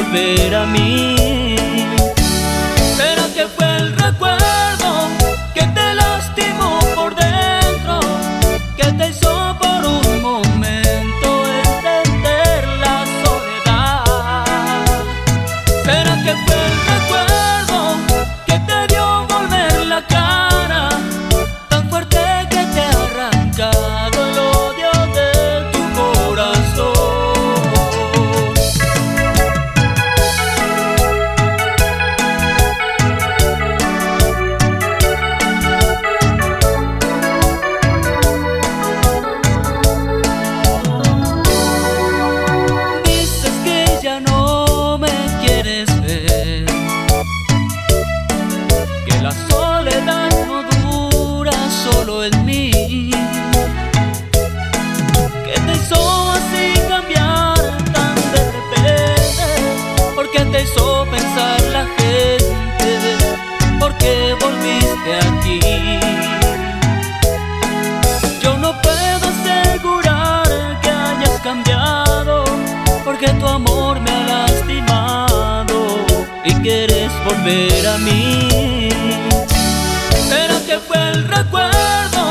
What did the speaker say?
volver a mí. ¿Será que fue el recuerdo que te lastimó por dentro, que te hizo por un momento entender la soledad? ¿Será que fue el recuerdo que te dio volver la cara, tan fuerte que te ha arrancado el odio de tu corazón? Dices que ya no me quieres ver, que la soledad no dura solo en mí, que te hizo así cambiar tan de repente, porque te hizo pensar la gente, porque volviste aquí. Yo no puedo asegurar que hayas cambiado, porque tu amor me ha lastimado y quieres volver a mí. ¿Será que fue el recuerdo